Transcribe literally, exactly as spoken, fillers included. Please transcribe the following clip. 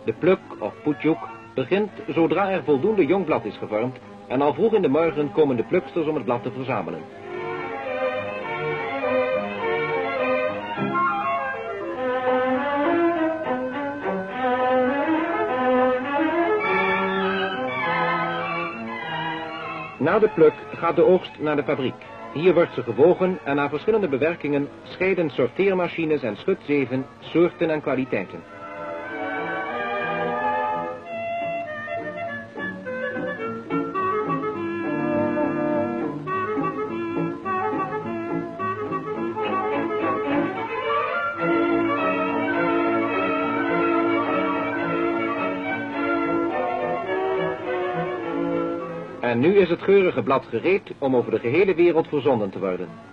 De pluk of poetjoek begint zodra er voldoende jong blad is gevormd en al vroeg in de morgen komen de pluksters om het blad te verzamelen. Na de pluk gaat de oogst naar de fabriek. Hier wordt ze gewogen en na verschillende bewerkingen scheiden sorteermachines en schutzeven soorten en kwaliteiten. En nu is het geurige blad gereed om over de gehele wereld verzonden te worden.